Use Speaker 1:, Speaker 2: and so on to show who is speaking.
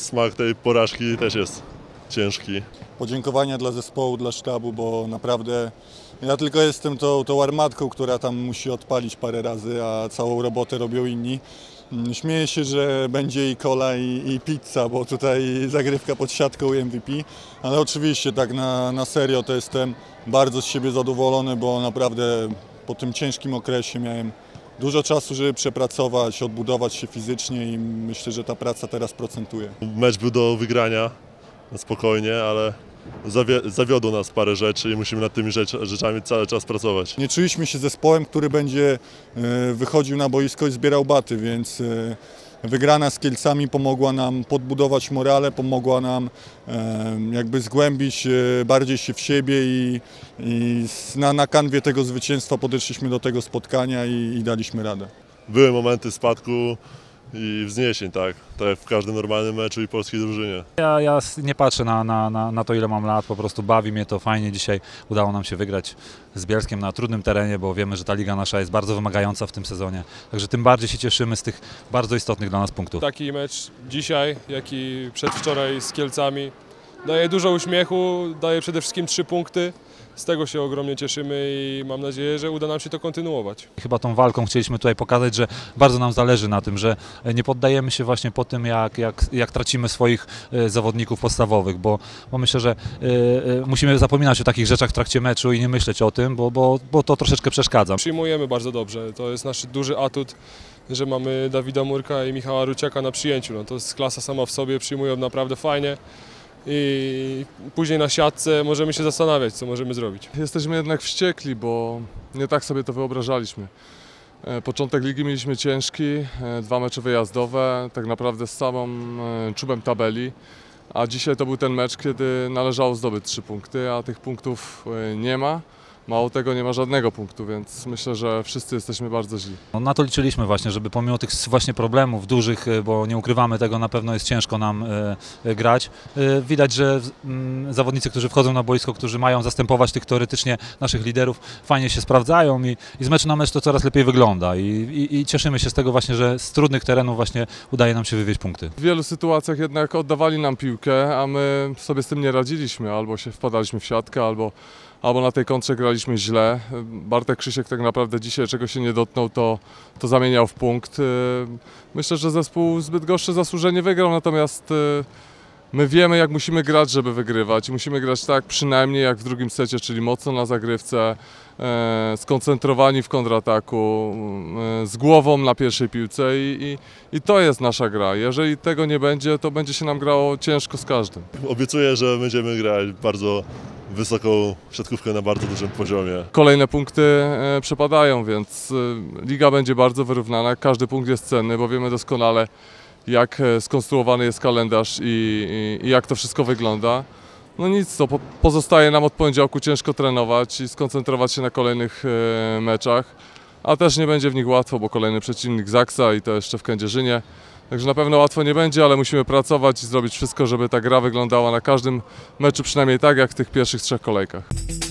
Speaker 1: smak tej porażki też jest ciężki.
Speaker 2: Podziękowania dla zespołu, dla sztabu, bo naprawdę ja tylko jestem tą armatką, która tam musi odpalić parę razy, a całą robotę robią inni. Śmieję się, że będzie i cola, i pizza, bo tutaj zagrywka pod siatką i MVP, ale oczywiście tak na serio to jestem bardzo z siebie zadowolony, bo naprawdę po tym ciężkim okresie miałem dużo czasu, żeby przepracować, odbudować się fizycznie i myślę, że ta praca teraz procentuje.
Speaker 1: Mecz był do wygrania, spokojnie, ale zawiodło nas parę rzeczy i musimy nad tymi rzeczami cały czas pracować.
Speaker 2: Nie czuliśmy się zespołem, który będzie wychodził na boisko i zbierał baty, więc wygrana z Kielcami pomogła nam podbudować morale, pomogła nam jakby zgłębić bardziej się w siebie i na kanwie tego zwycięstwa podeszliśmy do tego spotkania i daliśmy radę.
Speaker 1: Były momenty spadku i wzniesień, tak jak w każdym normalnym meczu i polskiej drużynie.
Speaker 3: Ja nie patrzę na to, ile mam lat, po prostu bawi mnie to fajnie. Dzisiaj udało nam się wygrać z Bielskiem na trudnym terenie, bo wiemy, że ta liga nasza jest bardzo wymagająca w tym sezonie. Także tym bardziej się cieszymy z tych bardzo istotnych dla nas punktów.
Speaker 4: Taki mecz dzisiaj, jak i przedwczoraj z Kielcami daje dużo uśmiechu, daje przede wszystkim 3 punkty. Z tego się ogromnie cieszymy i mam nadzieję, że uda nam się to kontynuować.
Speaker 3: Chyba tą walką chcieliśmy tutaj pokazać, że bardzo nam zależy na tym, że nie poddajemy się właśnie po tym, jak tracimy swoich zawodników podstawowych, bo myślę, że musimy zapominać o takich rzeczach w trakcie meczu i nie myśleć o tym, bo to troszeczkę przeszkadza.
Speaker 4: Przyjmujemy bardzo dobrze, to jest nasz duży atut, że mamy Dawida Murka i Michała Ruciaka na przyjęciu. No, to jest klasa sama w sobie, przyjmują naprawdę fajnie. I później na siatce możemy się zastanawiać, co możemy zrobić.
Speaker 5: Jesteśmy jednak wściekli, bo nie tak sobie to wyobrażaliśmy. Początek ligi mieliśmy ciężki, 2 mecze wyjazdowe, tak naprawdę z samym czubem tabeli, a dzisiaj to był ten mecz, kiedy należało zdobyć 3 punkty, a tych punktów nie ma. Mało tego, nie ma żadnego punktu, więc myślę, że wszyscy jesteśmy bardzo źli.
Speaker 3: No, na to liczyliśmy właśnie, żeby pomimo tych właśnie problemów dużych, bo nie ukrywamy tego, na pewno jest ciężko nam grać. Widać, że zawodnicy, którzy wchodzą na boisko, którzy mają zastępować tych teoretycznie naszych liderów, fajnie się sprawdzają i z meczu na mecz to coraz lepiej wygląda. I cieszymy się z tego właśnie, że z trudnych terenów właśnie udaje nam się wywieźć punkty.
Speaker 5: W wielu sytuacjach jednak oddawali nam piłkę, a my sobie z tym nie radziliśmy. Albo się wpadaliśmy w siatkę, albo na tej kontrze graliśmy źle. Bartek Krzysiek tak naprawdę dzisiaj, czego się nie dotknął, to zamieniał w punkt. Myślę, że zespół z Bydgoszczy zasłużenie wygrał, natomiast my wiemy, jak musimy grać, żeby wygrywać. Musimy grać tak przynajmniej jak w drugim secie, czyli mocno na zagrywce, skoncentrowani w kontrataku, z głową na pierwszej piłce i to jest nasza gra. Jeżeli tego nie będzie, to będzie się nam grało ciężko z każdym.
Speaker 1: Obiecuję, że będziemy grać bardzo wysoką siatkówkę na bardzo dużym poziomie.
Speaker 5: Kolejne punkty przepadają, więc liga będzie bardzo wyrównana. Każdy punkt jest cenny, bo wiemy doskonale, jak skonstruowany jest kalendarz i jak to wszystko wygląda. No nic, to pozostaje nam od poniedziałku ciężko trenować i skoncentrować się na kolejnych meczach, a też nie będzie w nich łatwo, bo kolejny przeciwnik Zaksa i to jeszcze w Kędzierzynie. Także na pewno łatwo nie będzie, ale musimy pracować i zrobić wszystko, żeby ta gra wyglądała na każdym meczu przynajmniej tak, jak w tych pierwszych 3 kolejkach.